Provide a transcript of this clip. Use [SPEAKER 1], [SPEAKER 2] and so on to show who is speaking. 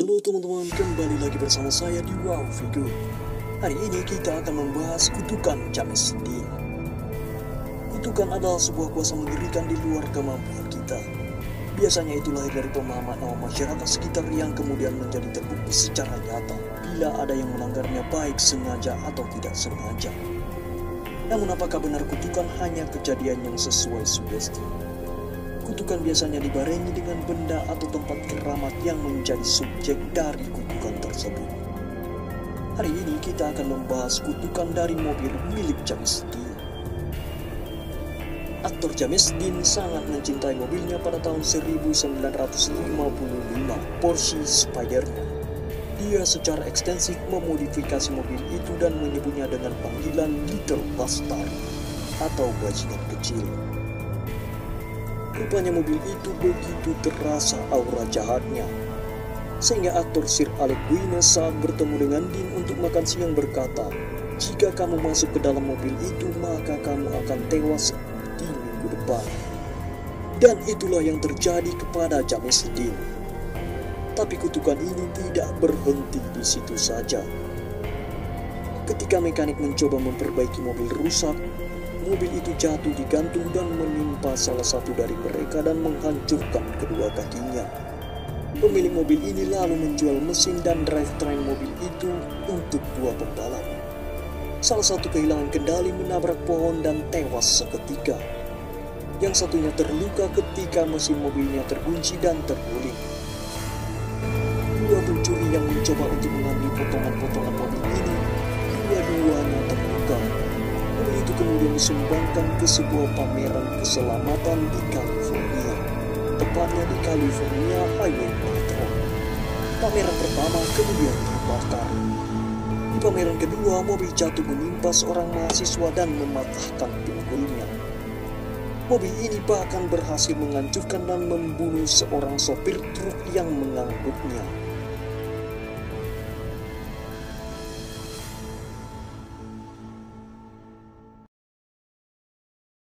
[SPEAKER 1] Halo teman-teman, kembali lagi bersama saya di Wow Video. Hari ini kita akan membahas kutukan James Dean. Kutukan adalah sebuah kuasa mengerikan di luar kemampuan kita. Biasanya itu lahir dari pemahaman awam masyarakat sekitar yang kemudian menjadi terbukti secara nyata bila ada yang melanggarnya baik sengaja atau tidak sengaja. Namun apakah benar kutukan hanya kejadian yang sesuai sugesti? Kutukan biasanya dibarengi dengan benda atau tempat keramat yang menjadi subjek dari kutukan tersebut. Hari ini kita akan membahas kutukan dari mobil milik James Dean. Aktor James Dean sangat mencintai mobilnya pada tahun 1955, Porsche Spiderman. Dia secara ekstensif memodifikasi mobil itu dan menyebutnya dengan panggilan Little Bastard atau bajingan kecil. Rupanya mobil itu begitu terasa aura jahatnya, sehingga aktor Sir Alec Guinness saat bertemu dengan Dean untuk makan siang berkata, "Jika kamu masuk ke dalam mobil itu, maka kamu akan tewas di minggu depan." Dan itulah yang terjadi kepada James Dean. Tapi kutukan ini tidak berhenti di situ saja. Ketika mekanik mencoba memperbaiki mobil rusak, mobil itu jatuh digantung dan menimpa salah satu dari mereka dan menghancurkan kedua kakinya. Pemilik mobil ini lalu menjual mesin dan drivetrain mobil itu untuk dua pembalap. Salah satu kehilangan kendali menabrak pohon dan tewas seketika. Yang satunya terluka ketika mesin mobilnya terkunci dan terguling. Dua pencuri yang mencoba untuk mengambil potongan-potongan mobil ini, dua-duanya terluka. Mobil itu kemudian disumbangkan ke sebuah pameran keselamatan di California, tepatnya di California Highway Patrol. Pameran pertama kemudian terbakar. Di pameran kedua, mobil jatuh menimpa seorang mahasiswa dan mematahkan pinggulnya. Mobil ini bahkan berhasil menghancurkan dan membunuh seorang sopir truk yang mengangkutnya.